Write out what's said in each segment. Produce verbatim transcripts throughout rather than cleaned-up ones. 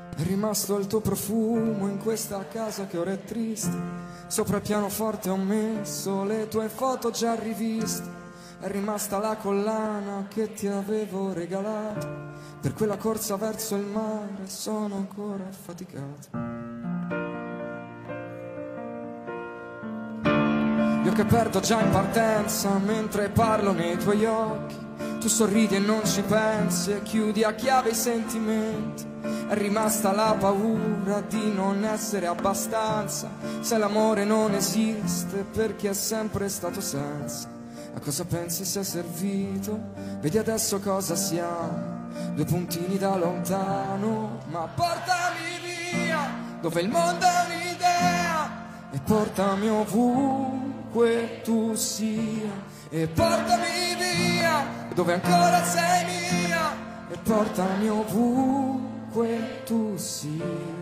È rimasto il tuo profumo in questa casa che ora è triste. Sopra il pianoforte ho messo le tue foto già riviste. È rimasta la collana che ti avevo regalato. Per quella corsa verso il mare sono ancora affaticato. Io che perdo già in partenza mentre parlo nei tuoi occhi. Tu sorridi e non ci pensi e chiudi a chiave i sentimenti. È rimasta la paura di non essere abbastanza. Se l'amore non esiste perché è sempre stato senza. A cosa pensi sia servito? Vedi adesso cosa siamo, due puntini da lontano. Ma portami via, dove il mondo è un'idea, e portami ovunque tu sia. E portami via, dove ancora sei mia, e portami ovunque tu sia.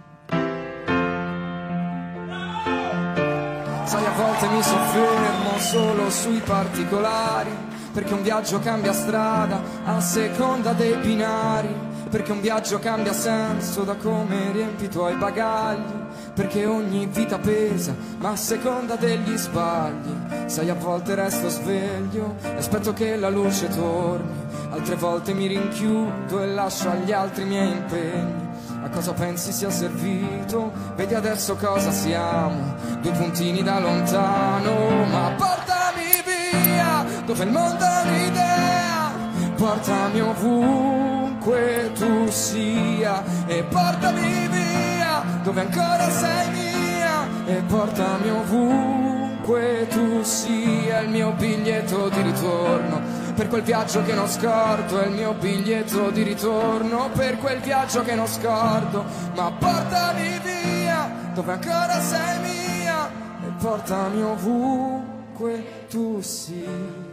Sai, a volte mi soffermo solo sui particolari, perché un viaggio cambia strada a seconda dei binari, perché un viaggio cambia senso da come riempi i tuoi bagagli, perché ogni vita pesa ma a seconda degli sbagli. Sai, a volte resto sveglio e aspetto che la luce torni, altre volte mi rinchiudo e lascio agli altri i miei impegni. A cosa pensi sia servito? Vedi adesso cosa siamo, due puntini da lontano. Ma portami via, dove il mondo è un'idea, portami ovunque tu sia. E portami via, dove ancora sei mia, e portami ovunque tu sia. Il mio biglietto di ritorno per quel viaggio che non scordo, è il mio biglietto di ritorno per quel viaggio che non scordo. Ma portami via, dove ancora sei mia, e portami ovunque tu sia.